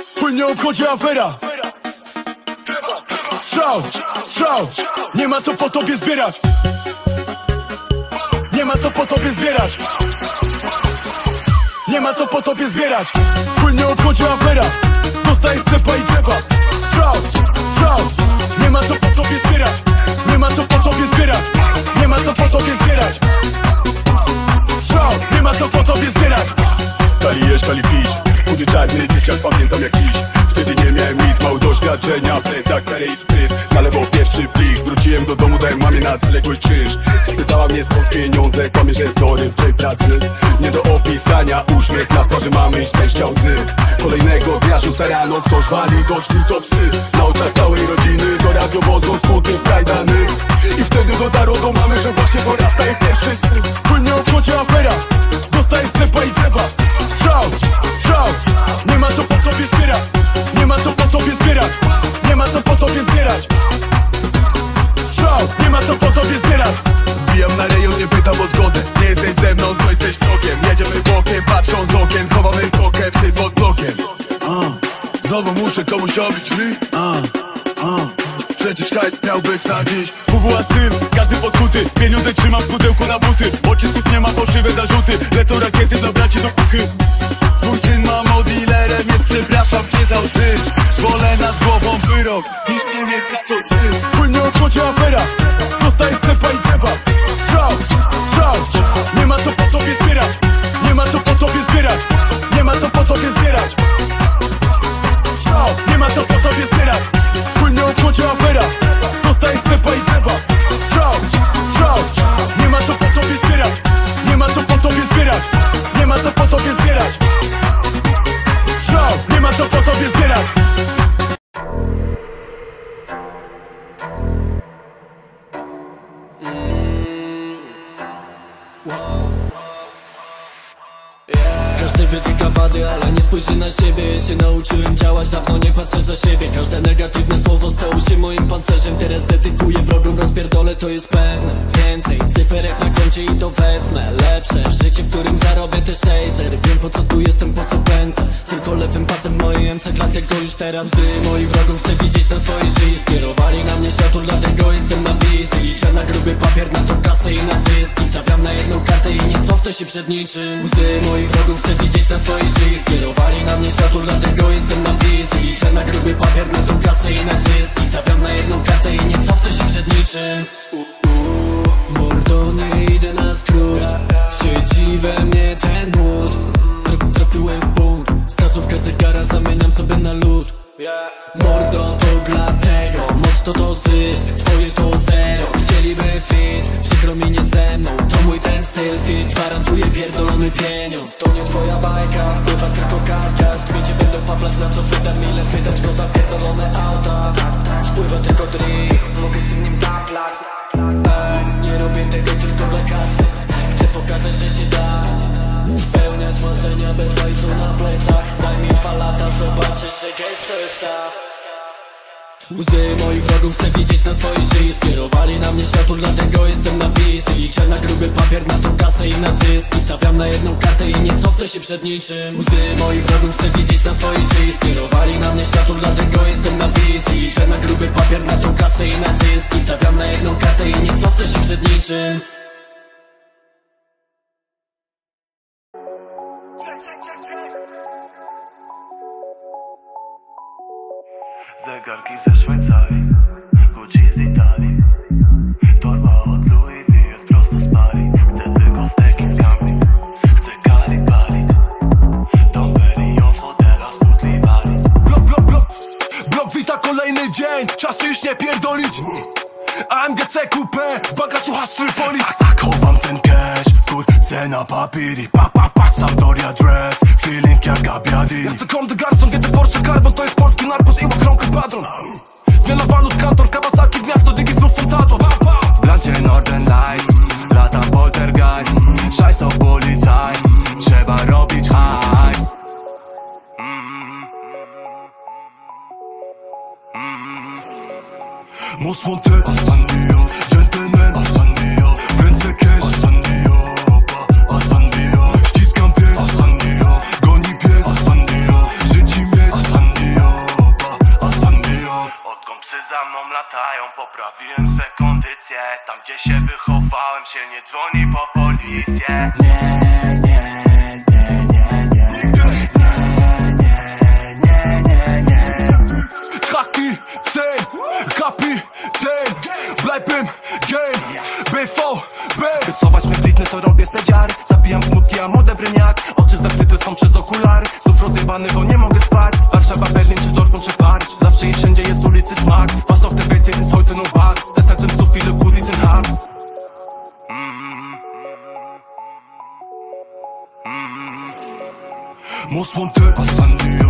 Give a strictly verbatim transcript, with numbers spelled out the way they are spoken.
Chuj nie obchodzi afera. Strzał, strzał. Nie ma co po tobie zbierać. Nie ma co po tobie zbierać. Nie ma co po tobie zbierać. Chuj nie obchodzi afera. Dostajesz cepa i gleba. Strzał, strzał. Nie ma co po tobie zbierać. Nie ma co po tobie zbierać. Nie ma co po tobie zbierać. Strzał, nie ma co po tobie zbierać. Kali jesz, kali pić. Chudy czarny, dzieciak pamiętam jak dziś. Wtedy nie miałem nic, mało doświadczenia. Plecak, karę i spryt, na lewo pierwszy plik. Wróciłem do domu, dałem mamie na zaległy czynsz. Zapytała mnie skąd pieniądze, kłamie, że jest dorywczej pracy. Nie do opisania, uśmiech na twarzy mamy i szczęścia łzy. Kolejnego dnia, szósta rano, ktoś wali, to czty to psy. Na oczach całej rodziny, do radiowozu skuty w kajdany. I wtedy dotarło do mamy, że właśnie porasta jej pierwszy syn. Chuj nie obchodzi afera, dostajesz cepa i gleba. Strzał, strzał. Nie ma co po tobie zbierać. Nie ma co po tobie zbierać. Nie ma co po tobie zbierać. Strzał, nie ma co po tobie zbierać. Wbijam na rejon, nie pytam o zgodę. Nie jesteś ze mną, to jesteś wrogiem. Jedziemy bokiem, patrzą z okien. Chowamy kokę, psy pod blokiem. uh, Znowu muszę komuś obić drzwi. uh, uh. Przecież hajs miał być na dziś. W W A styl, każdy podkuty. Pieniądze trzymam w pudełku na buty. Pocisków nie ma, fałszywe zarzuty. Lecą rakiety dla braci do kuchy. Twój syn ma dealerem, jest przepraszam cię za łzy. Wolę nad głową wyrok, niż nie mieć za co ty. Chuj nie obchodzi afera, dostajesz cepa i gleba. Strzał, strzał. Nie ma co po tobie zbierać. Nie ma co po tobie zbierać. Nie ma co po tobie zbierać. Strzał, nie ma co po tobie zbierać. Chuj nie obchodzi afera, dostajesz cepa i gleba. Strzał, strzał. Nie ma co po tobie zbierać. Nie ma co po tobie zbierać. Nie ma co po tobie zbierać. Strzał, nie ma co po tobie zbierać. Każdy wytyka wady, ale nie spojrzy na siebie. Ja się nauczyłem działać, dawno nie patrzę za siebie. Każde negatywne słowo stało się moim pancerzem. Teraz dedykuję wrogom, rozpierdolę, to jest pewne. Więcej cyferek na koncie i to wezmę. Lepsze życie, w którym zarobię też sejzer. Wiem po co tu jestem, po co pędzę. Tylko lewym pasem w mojej M C, dlatego już teraz Ty moich wrogów chcę widzieć na swojej szyi. Skierowali na mnie światło, dlatego jestem na wizji. Liczę na gruby papier, na to kasę i na zyski. Stawiam na jedną kartę i nie cofnę się przed niczym. Łzy moich wrogów chcę widzieć na swojej szyi. Skierowali na mnie światło, dlatego jestem na wizji. Liczę na gruby papier, na tą kasę i na zyski. Stawiam na jedną kartę i nie cofnę się przed niczym. Mordo, nie idę na skrót. Siedzi we mnie ten głód. Traf, trafiłem w punkt. Wskazówkę zegara zamieniam sobie na lód. Mordo, to dlatego motto to zysk, twoje to zero. Chcieliby fit, przykro mi nie ze mną. To mój ten styl fit, gwarantuje pierdolony pieniądz. To nie twoja bajka, wpływa tylko kaska. Śmiecie będą paplać na co wydam, ile wydam. Szkoda pierdolone auta. Wpływa tylko drip, mogę się w nim taplać. Ej, nie robię tego tylko dla kasy. Chcę pokazać, że się da spełniać marzenia bez hajsu na plecach. Daj mi dwa lata, zobaczysz, że gest to jest ta. Łzy moich wrogów chcę widzieć na swojej szyi. Skierowali na mnie światło, dlatego jestem na wizji. Liczę na gruby papier, na tą kasę i na zyski. Stawiam na jedną kartę i nie cofnę się przed niczym. Łzy moich wrogów chcę widzieć na swojej szyi. Skierowali na mnie światło, dlatego jestem na wizji. Liczę na gruby papier, na tą kasę i na zyski. Stawiam na jedną kartę i nie cofnę się przed niczym. Zegarki ze Szwajcarii, Gucci z Italii. Torba od Louis V jest prosto z Paris. Chcę tylko steki z gambit, chcę kali palić. Don Perignon w hotelach z butli walić. Blok, blok, blok, blok wita kolejny dzień. Czas już nie pierdolić. A M G C Coupe, w bagażu Hustler Police. A tak chowam ten cash, kurce na papiri. Pa, pa, pa, Sampdoria dress, feeling jak Gabiadini. Ja chcę Comme de Garçon, kiedy Porsche Carbon. To jest polski narkos i łakrąkę padron. Zmiana walut, kantor, Kawasaki w miasto, dygi fluf fontaton. W blancie Northern Lights, lata poltergeist. Szajsą policaj, trzeba robić hajs. Most wanted, Asandio, gentleman, Asandio. W ręce cash, Asandio, Asandio. Ściskam pies, Asandio. Goni pies, Asandio. Życi mieć, Asandio. latają. Poprawiłem swe kondycje, tam gdzie się wychowałem się nie dzwoni po policję. Nie, nie, nie, nie, nie. Nie, nie, nie, nie. Traki, zehn, Kapitän, bleib im game, B V B. Rysować me blizny to robię sedziary. Zabijam smutki, a młode bryniak. Oczy zakryte są przez okulary. Znów rozjebany, bo nie mogę spać. Warszawa, Berlin, czy Dortmund, czy Paryż. Zawsze i wszędzie jest ulicy smak. Was auf der Welt sehen ist heute nur Bars. Deshalb sind so viele Goodies in Harz. Muss monter, Hassan Nia.